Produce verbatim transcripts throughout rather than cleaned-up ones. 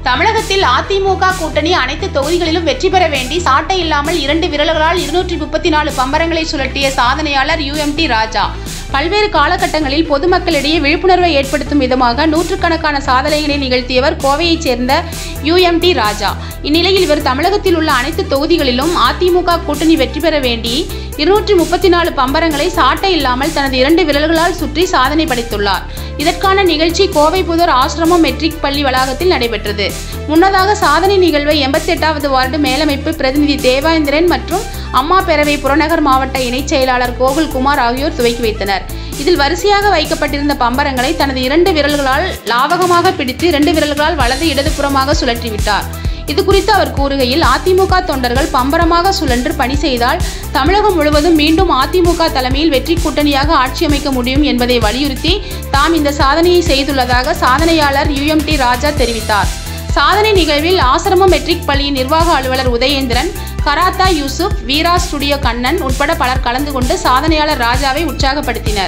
தமிழகத்தில் அதிமுக கூட்டணி அனைத்து தொகுதிகளிலும் வெற்றி பெற வேண்டி சாட்டை இல்லாமல் இரண்டு விரல்களால் இருநூற்றி முப்பத்தி நாலு பம்பரங்களை சுழற்றிய சாதனையாளர் யூ எம் டி ராஜா பல்வேறு காலகட்டங்களில் பொதுமக்களிடையே விழிப்புணர்வை ஏற்படுத்தும் விதமாக நூற்றுக்கணக்கான சாதனைகளை நிகழ்த்தியவர் கோவையைச் சேர்ந்த யூ எம் டி ராஜா. இந்நிலையில் இவர் தமிழகத்தில் உள்ள அனைத்து தொகுதிகளிலும் அதிமுக கூட்டணி வெற்றி பெற வேண்டி இருநூற்றி முப்பத்தி நாலு பம்பரங்களை சாட்டை இல்லாமல் தனது இரண்டு விரல்களால் சுற்றி சாதனை படைத்துள்ளார். இதற்கான நிகழ்ச்சி கோவை புதூர் ஆசிரமம் மெட்ரிக் பள்ளி வளாகத்தில் நடைபெற்றது. முன்னதாக சாதனை நிகழ்வை எண்பத்தி எட்டாவது வார்டு மேலமைப்பு பிரதிநிதி தேவேந்திரன் மற்றும் அம்மா பேரவை புறநகர் மாவட்ட இணைச் செயலாளர் கோகுல்குமார் ஆகியோர் துவக்கி வைத்தனர். இதில் வரிசையாக வைக்கப்பட்டிருந்த பம்பரங்களை தனது இரண்டு விரல்களால் லாவகமாக பிடித்து இரண்டு விரல்களால் வலது இடதுபுறமாக சுழற்றிவிட்டார். இது குறித்து அவர் கூறுகையில், அதிமுக தொண்டர்கள் பம்பரமாக சுழன்று பணி செய்தால் தமிழகம் முழுவதும் மீண்டும் அதிமுக தலைமையில் வெற்றி கூட்டணியாக ஆட்சி அமைக்க முடியும் என்பதை வலியுறுத்தி தாம் இந்த சாதனையை செய்துள்ளதாக சாதனையாளர் யூ எம் டி ராஜா தெரிவித்தார். சாதனை நிகழ்வில் ஆசிரமம் மெட்ரிக் பள்ளியின் நிர்வாக அலுவலர் உதயேந்திரன், கராத்தா யூசுப், வீரா ஸ்டுடியோ கண்ணன் உட்பட பலர் கலந்து கொண்டு சாதனையாளர் ராஜாவை உற்சாகப்படுத்தினர்.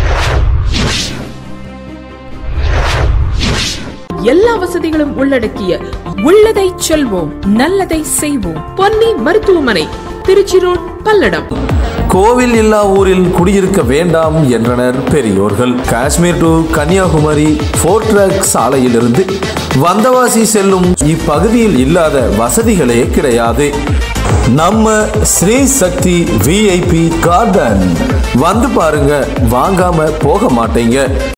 எல்லா வசதிகளும் உள்ளடக்கிய உள்ளதை செல்வோம் நல்லதை செய்வோம் பொன்னி மருத்துவமனை, திருச்சி ரோட், பல்லடம். கோவில் இல்லா ஊரில் குடியிருக்க வேண்டாம் என்றனர் பெரியோர்கள். Kashmir to Kanyakumari four track சாலையிலிருந்து வந்தவாசி செல்லும் இப்பகுதியில் இல்லாத வசதிகளே கிடையாது. நம்ம Sri Sakthi V I P garden வந்து பாருங்க, வாங்காம போக மாட்டீங்க.